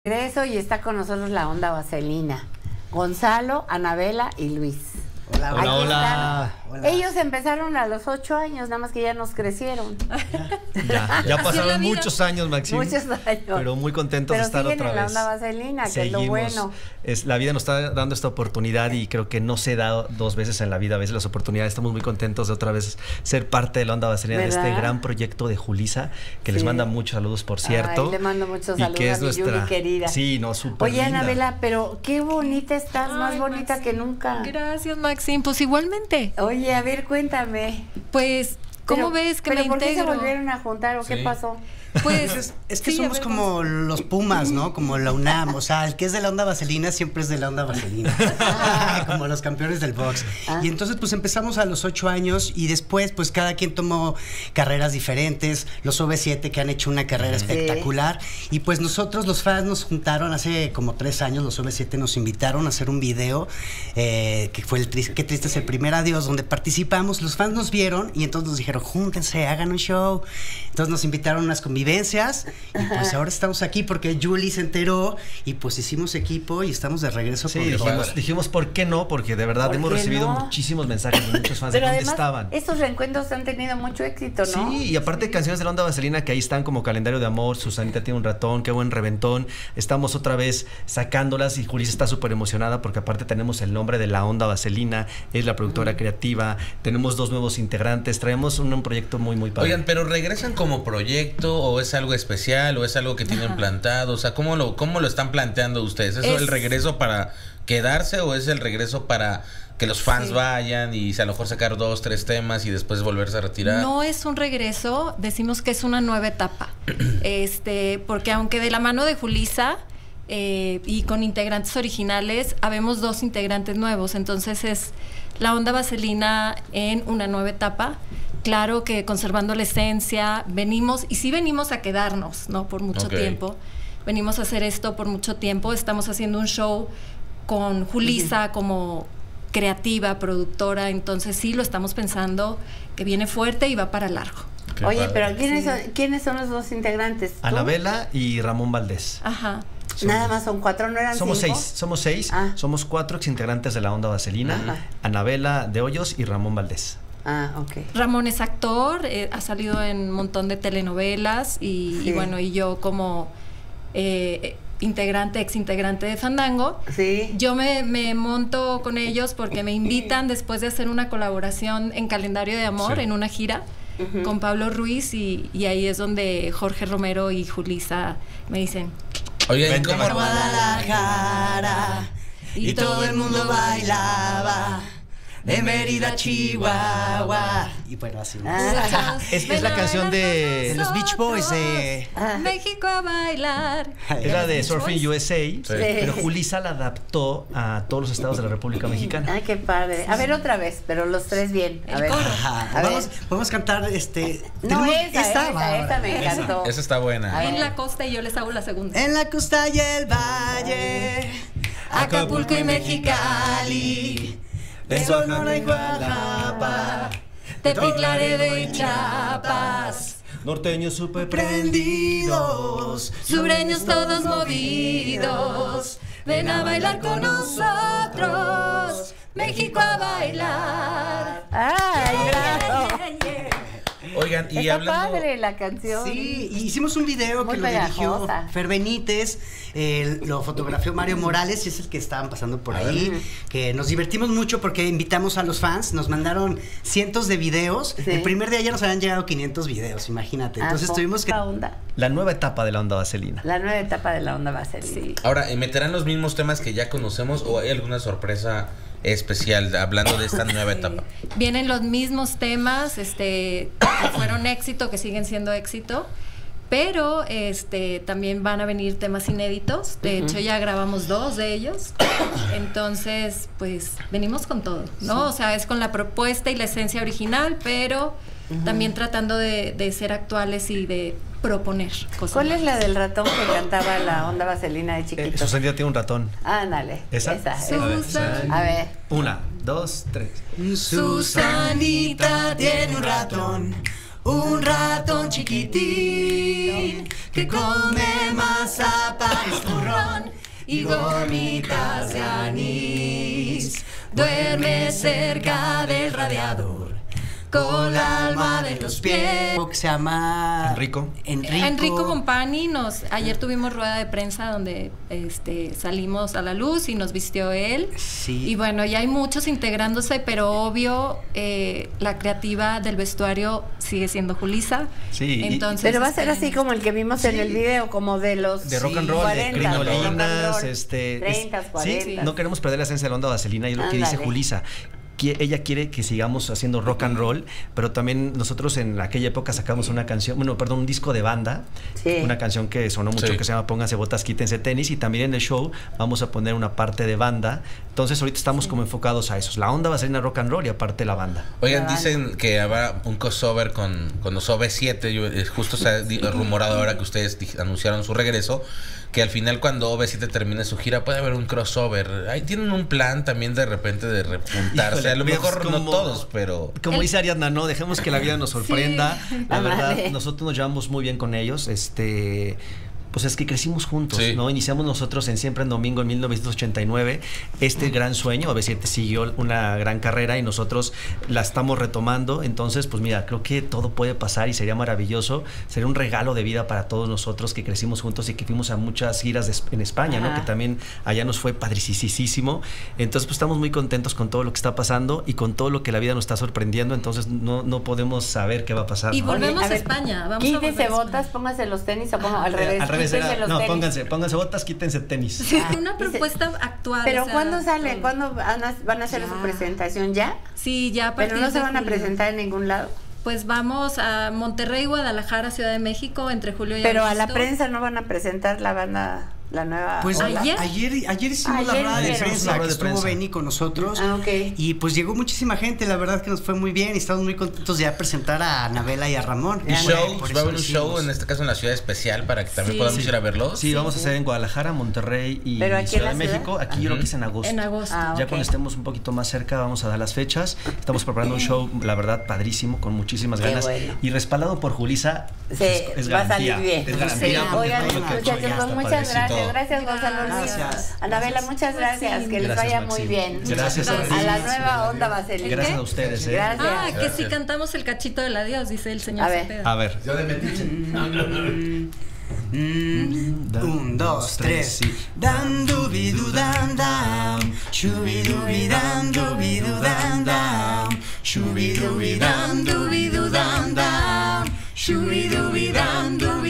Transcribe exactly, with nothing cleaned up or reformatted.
Regreso y está con nosotros la onda vaselina. Gonzalo, Anabela y Luis. Hola, hola, hola. hola. Ellos empezaron a los ocho años, nada más que ya nos crecieron. Ya, ya pasaron muchos años, Maxim. Muchos años. Pero muy contentos pero de estar otra en la vez. onda vaselina, que Seguimos. es lo bueno. Es, la vida nos está dando esta oportunidad y creo que no se da dos veces en la vida, a veces las oportunidades. Estamos muy contentos de otra vez ser parte de la onda vaselina, ¿verdad? De este gran proyecto de Julisa, que sí. les manda muchos saludos, por cierto. Ay, le mando muchos saludos que es a mi nuestra... Yuli querida. Sí, no, súper Oye, linda. Anabela, pero qué bonita estás, Ay, más bonita Maxim. que nunca. Gracias, Maxim. Pues igualmente. Oye, a ver, cuéntame. Pues, ¿cómo pero, ves que pero me ¿por integro? qué se volvieron a juntar o sí. qué pasó? Pues es, es que sí, somos como los Pumas, ¿no? Como la UNAM, o sea, el que es de la onda vaselina siempre es de la onda vaselina. Como los campeones del box. Ah. Y entonces pues empezamos a los ocho años y después pues cada quien tomó carreras diferentes, los O V siete que han hecho una carrera sí. espectacular y pues nosotros los fans nos juntaron hace como tres años, los O V siete nos invitaron a hacer un video eh, que fue el triste, qué triste es el primer adiós, donde participamos, los fans nos vieron y entonces nos dijeron, júntense, hagan un show. Entonces nos invitaron a unas convivencias vivencias y pues ahora estamos aquí porque Julie se enteró y pues hicimos equipo y estamos de regreso. Sí, con dijimos, dijimos por qué no, porque de verdad hemos recibido no? muchísimos mensajes de muchos fans. Pero de dónde además, estaban. Estos reencuentros han tenido mucho éxito, ¿no? Sí, y aparte sí. canciones de la onda vaselina que ahí están como Calendario de Amor, Susanita tiene un ratón, Qué buen reventón. Estamos otra vez sacándolas y Julissa está súper emocionada porque aparte tenemos el nombre de la onda vaselina, es la productora uh-huh. creativa, tenemos dos nuevos integrantes, traemos un, un proyecto muy muy padre. Oigan, pero regresan como proyecto o es algo especial o es algo que tienen Ajá. plantado, o sea, ¿cómo lo, cómo lo están planteando ustedes? ¿Es, ¿Es el regreso para quedarse o es el regreso para que los fans sí. vayan y a lo mejor sacar dos, tres temas y después volverse a retirar? No es un regreso, decimos que es una nueva etapa, este, porque aunque de la mano de Julissa eh, y con integrantes originales, habemos dos integrantes nuevos, entonces es la onda vaselina en una nueva etapa. Claro que conservando la esencia, venimos, y sí venimos a quedarnos, ¿no? Por mucho okay. tiempo. Venimos a hacer esto por mucho tiempo. Estamos haciendo un show con Julissa uh-huh. como creativa, productora. Entonces sí lo estamos pensando que viene fuerte y va para largo. Qué Oye, padre. pero ¿quiénes, sí. son, ¿quiénes son los dos integrantes? ¿Tú? Anabela y Ramón Valdés. Ajá. Somos, Nada más son cuatro, ¿no eran somos cinco? seis, somos seis. Ah. Somos cuatro exintegrantes de la onda vaselina. Ajá. Anabela de Hoyos y Ramón Valdés. Ah, ok. Ramón es actor, eh, ha salido en un montón de telenovelas y, sí. y bueno, y yo como eh, integrante, ex integrante de Fandango, sí. yo me, me monto con ellos porque me invitan después de hacer una colaboración en Calendario de Amor, sí. en una gira uh-huh. con Pablo Ruiz y, y ahí es donde Jorge Romero y Julissa me dicen, oye, ¿cómo por Guadalajara y, y todo el mundo bailaba? De Mérida a Chihuahua. Y bueno, así. Ah, es, es la canción de, de los Beach Boys de ah. México a bailar. Era de Surfing U S A, sí. pero Julissa la adaptó a todos los estados de la República Mexicana. Ay, qué padre. A ver otra vez, pero los tres bien. A El ver. coro. A vamos, ver. Podemos cantar este. No, esa, esa, esa, esa me encantó. Esa, esa está buena. En la costa y yo les hago la segunda. En la costa y el valle, Acapulco y Mexicali. De Sonora y Guadalajara, Tepic, Laredo y Chiapas, norteños super prendidos, sureños todos movidos, ven a bailar con nosotros, México a bailar. ¡Ay, bravo! Oigan, y Está hablando... padre la canción. Sí, y hicimos un video Muy que lo dirigió pegajosa. Fer Benítez, eh, lo fotografió Mario Morales y es el que estaban pasando por ahí, uh-huh. que nos divertimos mucho porque invitamos a los fans, nos mandaron cientos de videos, sí. el primer día ya nos habían llegado quinientos videos, imagínate, entonces ah, tuvimos que... La onda. La nueva etapa de la onda vaselina. La nueva etapa de la onda vaselina. Sí. Ahora, ¿meterán los mismos temas que ya conocemos o hay alguna sorpresa especial hablando de esta nueva etapa? Vienen los mismos temas, este, que fueron éxito, que siguen siendo éxito, pero este también van a venir temas inéditos. De uh-huh. hecho, ya grabamos dos de ellos. Entonces, pues, venimos con todo, ¿no? Sí. O sea, es con la propuesta y la esencia original, pero uh-huh. también tratando de, de ser actuales y de proponer cosas. ¿Cuál más. es la del ratón que cantaba la onda vaselina de chiquito? Eh, Susanita tiene un ratón. Ándale. ¿Esa? Esa. Susan. A ver. Una, dos, tres. Susanita tiene un ratón un ratón chiquitín que come mazapán, turrón y gomitas de anís. Duerme cerca del radiador con la alma de los pies. Que se llama Enrico. Enrico. Enrico Bompani nos ayer tuvimos rueda de prensa donde este salimos a la luz y nos vistió él. Sí. Y bueno, ya hay muchos integrándose, pero obvio eh, la creativa del vestuario sigue siendo Julisa. Sí. Entonces, Pero va a ser este, así como el que vimos en el video, como de los De rock and roll, cuarenta, de rock and crinolinas, roll, este... es- treinta, cuarenta. sí, no queremos perder la esencia de la onda vaselina, y lo que dice Ándale. Julisa. qui- ella quiere que sigamos haciendo rock and roll, pero también nosotros en aquella época sacamos una canción, bueno, perdón, un disco de banda, Sí. una canción que sonó mucho, Sí. que se llama Pónganse botas, quítense tenis, y también en el show vamos a poner una parte de banda. Entonces ahorita estamos como enfocados a eso. La onda va a ser en rock and roll y aparte la banda. Oigan, La dicen que habrá un crossover con, con los O V siete. Yo, eh, justo se ha di- rumorado ahora que ustedes di- anunciaron su regreso, que al final cuando O V siete termine su gira puede haber un crossover. Ahí tienen un plan también de repente de repuntarse. Híjole, a lo pues, mejor no como- todos, pero... Como El- dice Ariadna, no, dejemos que la vida nos sorprenda. La verdad, Ándale. nosotros nos llevamos muy bien con ellos. Este, pues es que crecimos juntos, Sí. ¿no? Iniciamos nosotros en Siempre en Domingo en mil novecientos ochenta y nueve. Este gran sueño, O V siete siguió una gran carrera y nosotros la estamos retomando. Entonces, pues mira, creo que todo puede pasar y sería maravilloso. Sería un regalo de vida para todos nosotros que crecimos juntos y que fuimos a muchas giras de, en España, ¿no? Ajá. Que también allá nos fue padricisísimo. Entonces, pues estamos muy contentos con todo lo que está pasando y con todo lo que la vida nos está sorprendiendo. Entonces, no, no podemos saber qué va a pasar. Y ¿no? volvemos Oye, a a ver, España. Vamos a Quítense volver a botas, España. pónganse los tenis o pongan al Eh, revés. al revés era, quítense los no, tenis. pónganse, pónganse botas, quítense tenis. Sí, Ah, una dice- propuesta actual. Pero o sea, ¿cuándo sale? todo. ¿Cuándo van a, van a hacer su presentación ya? Sí, ya a partir Pero no se de van a julio. presentar en ningún lado. Pues vamos a Monterrey, Guadalajara, Ciudad de México, entre julio y Pero a agosto. la prensa no van a presentar la banda, la nueva. Pues ola. ¿Ayer? ayer, ayer hicimos Ayer la rueda de hicieron. prensa, Una rueda que de estuvo prensa. Benny con nosotros. Ah, ok. Y pues llegó muchísima gente, la verdad que nos fue muy bien y estamos muy contentos de ya presentar a Anabela y a Ramón. ¿Y Ya, shows? Por ¿Va a eso haber un lo show, hicimos. en este caso en la ciudad especial, para que también Sí. podamos Sí. ir a verlos? Sí, vamos a hacer en Guadalajara, Monterrey y ¿Pero aquí en Ciudad la de ciudad? México. Aquí yo creo que es en agosto. En agosto. Ah, Ya ok. cuando estemos un poquito más cerca vamos a dar las fechas. Estamos preparando un show, la verdad, padrísimo, con muchísimas Qué ganas. bueno. Y respaldado por Julisa, Sí, es, es va a garantía. salir bien. Es garantía. Sí. porque Oigan, todo lo que ha hecho muchachos, ya pues está muchas padrísimo. gracias. Gracias, Gonzalo Luis. Gracias. Anabela, muchas gracias. Que les Gracias, vaya Maxi. muy bien. Gracias a ti. A la nueva onda vaselina. Gracias a ustedes, ¿eh? Gracias. Ah, que Gracias. si cantamos el cachito del adiós, dice el señor A ver. Cepeda. A ver. Mm, un, dos, tres. sí. Dan dubidu dan dam, shubidubi dan dubidu dan dam, shubidubi dan dubidu dan dam, shubidubi dan dubidu